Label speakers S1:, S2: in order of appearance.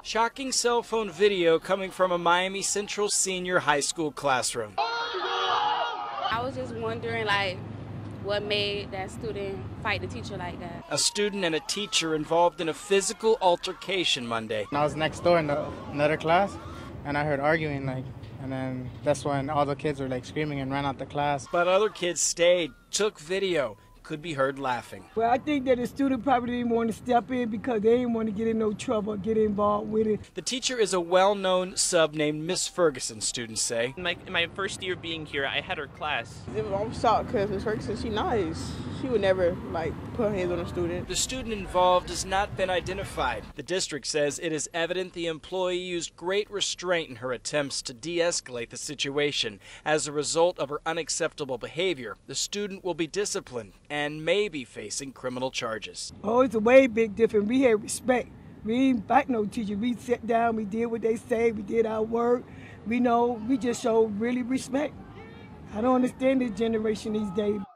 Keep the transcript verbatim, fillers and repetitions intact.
S1: Shocking cell phone video coming from a Miami Central senior high school classroom.
S2: I was just wondering, like, what made that student fight the teacher like that.
S1: A student and a teacher involved in a physical altercation Monday.
S3: I was next door in the, another class, and I heard arguing, like, and then that's when all the kids were like screaming and ran out the class.
S1: But other kids stayed, took video, could be heard laughing.
S4: Well, I think that the student probably didn't want to step in because they didn't want to get in no trouble, get involved with it.
S1: The teacher is a well-known sub named Miss Ferguson, students say.
S5: In my, in my first year being here, I had her class.
S6: I'm shocked because Miss Ferguson, she nice. She would never, like, put her hands on a student.
S1: The student involved has not been identified. The district says it is evident the employee used great restraint in her attempts to de-escalate the situation. As a result of her unacceptable behavior, the student will be disciplined and may be facing criminal charges.
S4: Oh, it's a way big difference. We had respect. We ain't back no teacher. We sat down, we did what they say, we did our work. We know, we just showed really respect. I don't understand this generation these days.